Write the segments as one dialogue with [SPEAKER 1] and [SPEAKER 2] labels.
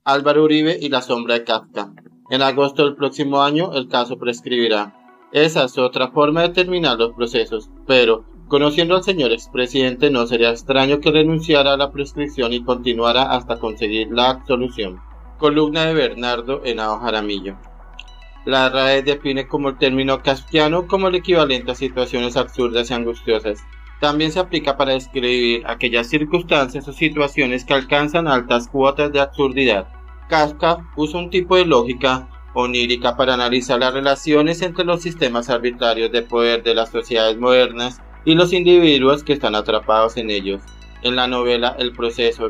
[SPEAKER 1] Álvaro Uribe y la sombra de Kafka. En agosto del próximo año el caso prescribirá. Esa es otra forma de terminar los procesos, pero, conociendo al señor expresidente, no sería extraño que renunciara a la prescripción y continuara hasta conseguir la absolución. Columna de Bernardo Henao Jaramillo. La RAE define como el término kafkiano como el equivalente a situaciones absurdas y angustiosas. También se aplica para describir aquellas circunstancias o situaciones que alcanzan altas cuotas de absurdidad. Kafka usa un tipo de lógica onírica para analizar las relaciones entre los sistemas arbitrarios de poder de las sociedades modernas y los individuos que están atrapados en ellos. En la novela El proceso,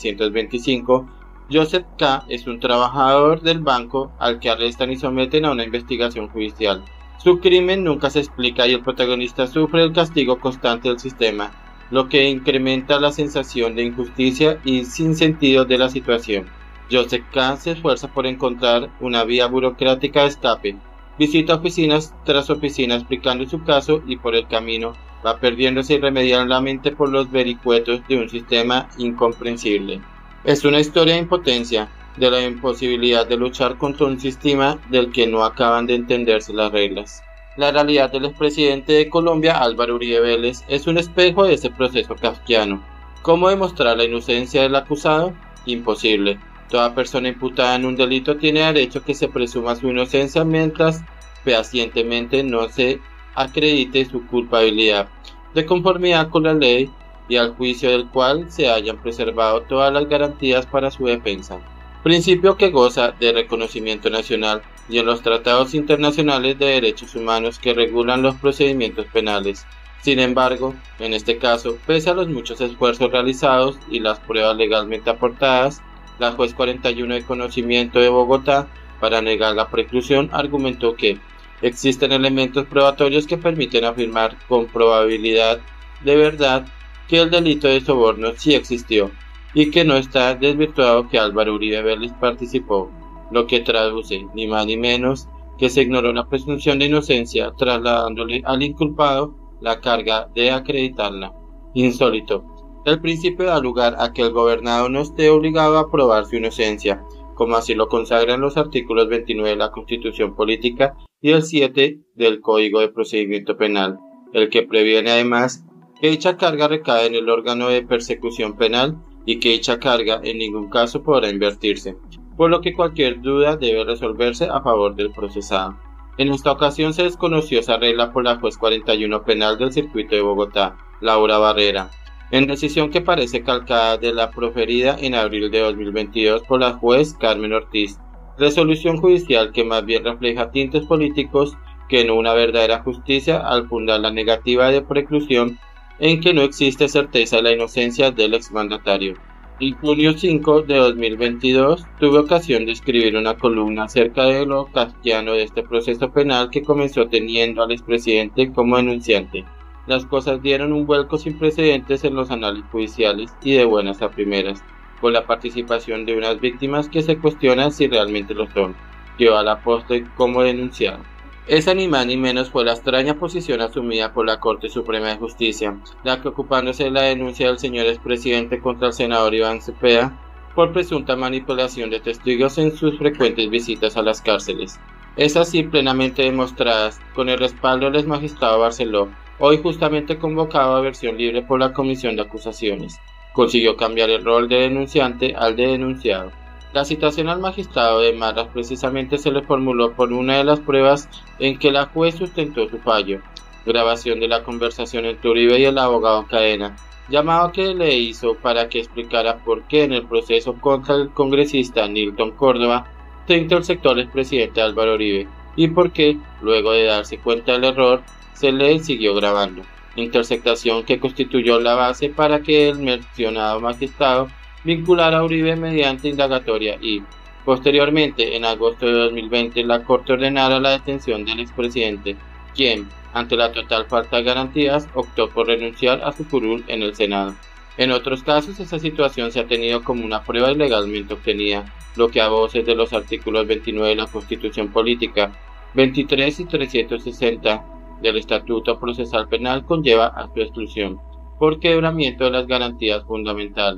[SPEAKER 1] 1925, Joseph K. es un trabajador del banco al que arrestan y someten a una investigación judicial. Su crimen nunca se explica y el protagonista sufre el castigo constante del sistema, lo que incrementa la sensación de injusticia y sinsentido de la situación. Joseph K. se esfuerza por encontrar una vía burocrática de escape. Visita oficinas tras oficina explicando su caso y por el camino va perdiéndose irremediablemente por los vericuetos de un sistema incomprensible. Es una historia de impotencia, de la imposibilidad de luchar contra un sistema del que no acaban de entenderse las reglas. La realidad del expresidente de Colombia, Álvaro Uribe Vélez, es un espejo de ese proceso kafkiano. ¿Cómo demostrar la inocencia del acusado? Imposible. Toda persona imputada en un delito tiene derecho a que se presuma su inocencia mientras fehacientemente no se acredite su culpabilidad, de conformidad con la ley y al juicio del cual se hayan preservado todas las garantías para su defensa. Principio que goza de reconocimiento nacional y en los tratados internacionales de derechos humanos que regulan los procedimientos penales. Sin embargo, en este caso, pese a los muchos esfuerzos realizados y las pruebas legalmente aportadas, la juez 41 de conocimiento de Bogotá, para negar la preclusión, argumentó que existen elementos probatorios que permiten afirmar con probabilidad de verdad que el delito de soborno sí existió y que no está desvirtuado que Álvaro Uribe Vélez participó, lo que traduce, ni más ni menos, que se ignoró la presunción de inocencia, trasladándole al inculpado la carga de acreditarla. Insólito. El principio da lugar a que el gobernado no esté obligado a probar su inocencia, como así lo consagran los artículos 29 de la Constitución Política y el 7 del Código de Procedimiento Penal, el que previene además que dicha carga recae en el órgano de persecución penal y que dicha carga en ningún caso podrá invertirse, por lo que cualquier duda debe resolverse a favor del procesado. En esta ocasión se desconoció esa regla por la juez 41 penal del circuito de Bogotá, Laura Barrera, en decisión que parece calcada de la proferida en abril de 2022 por la juez Carmen Ortiz, resolución judicial que más bien refleja tintes políticos que no una verdadera justicia al fundar la negativa de preclusión en que no existe certeza de la inocencia del exmandatario. En junio 5 de 2022 tuve ocasión de escribir una columna acerca de lo kafkiano de este proceso penal que comenzó teniendo al expresidente como denunciante. Las cosas dieron un vuelco sin precedentes en los anales judiciales y de buenas a primeras, con la participación de unas víctimas que se cuestionan si realmente lo son, llevó a la poste como denunciado. Esa ni más ni menos fue la extraña posición asumida por la Corte Suprema de Justicia, la que ocupándose de la denuncia del señor expresidente contra el senador Iván Cepeda por presunta manipulación de testigos en sus frecuentes visitas a las cárceles. Es así plenamente demostradas con el respaldo del exmagistrado Barceló, hoy justamente convocado a versión libre por la Comisión de Acusaciones. Consiguió cambiar el rol de denunciante al de denunciado. La citación al magistrado de Marras precisamente se le formuló por una de las pruebas en que la juez sustentó su fallo, grabación de la conversación entre Uribe y el abogado Cadena, llamado que le hizo para que explicara por qué en el proceso contra el congresista Nilton Córdoba se interceptó al expresidente Álvaro Uribe y por qué, luego de darse cuenta del error, se le siguió grabando, interceptación que constituyó la base para que el mencionado magistrado vinculara a Uribe mediante indagatoria y, posteriormente, en agosto de 2020, la Corte ordenara la detención del expresidente, quien, ante la total falta de garantías, optó por renunciar a su curul en el Senado. En otros casos, esa situación se ha tenido como una prueba ilegalmente obtenida, lo que a voces de los artículos 29 de la Constitución Política, 23 y 360 del Estatuto Procesal Penal conlleva a su exclusión, por quebramiento de las garantías fundamentales.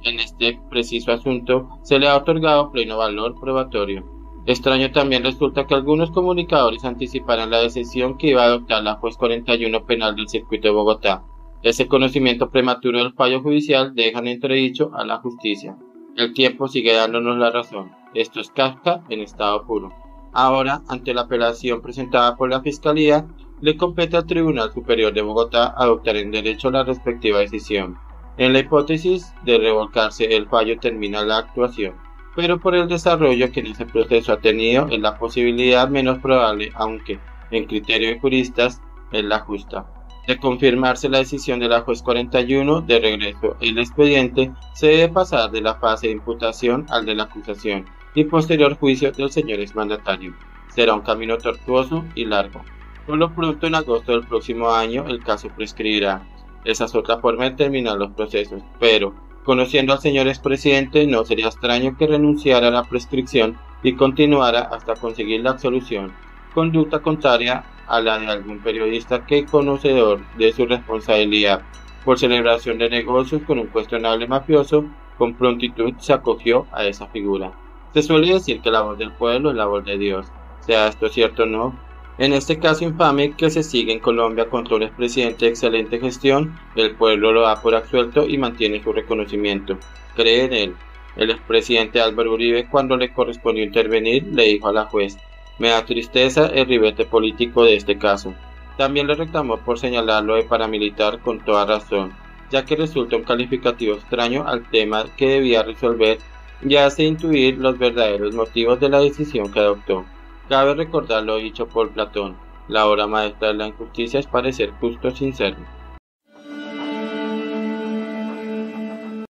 [SPEAKER 1] en este preciso asunto se le ha otorgado pleno valor probatorio. Extraño también resulta que algunos comunicadores anticiparan la decisión que iba a adoptar la juez 41 penal del circuito de Bogotá. Ese conocimiento prematuro del fallo judicial deja en entredicho a la justicia. El tiempo sigue dándonos la razón. Esto es Kafka en estado puro. Ahora, ante la apelación presentada por la Fiscalía, le compete al Tribunal Superior de Bogotá adoptar en derecho la respectiva decisión. En la hipótesis de revolcarse el fallo termina la actuación, pero por el desarrollo que en ese proceso ha tenido es la posibilidad menos probable, aunque en criterio de juristas es la justa. De confirmarse la decisión de la juez 41 de regreso el expediente, se debe pasar de la fase de imputación al de la acusación y posterior juicio del señor exmandatario. Será un camino tortuoso y largo. Por lo pronto, en agosto del próximo año el caso prescribirá. Esa es otra forma de terminar los procesos, pero, conociendo al señor expresidente, no sería extraño que renunciara a la prescripción y continuara hasta conseguir la absolución, conducta contraria a la de algún periodista que, conocedor de su responsabilidad por celebración de negocios con un cuestionable mafioso, con prontitud se acogió a esa figura. Se suele decir que la voz del pueblo es la voz de Dios, sea esto cierto o no. En este caso infame que se sigue en Colombia contra un expresidente de excelente gestión, el pueblo lo da por absuelto y mantiene su reconocimiento. Cree en él. El expresidente Álvaro Uribe, cuando le correspondió intervenir, le dijo a la juez: "Me da tristeza el ribete político de este caso". También le reclamó por señalarlo de paramilitar con toda razón, ya que resulta un calificativo extraño al tema que debía resolver y hace intuir los verdaderos motivos de la decisión que adoptó. Cabe recordar lo dicho por Platón: la obra maestra de la injusticia es parecer justo sin serlo.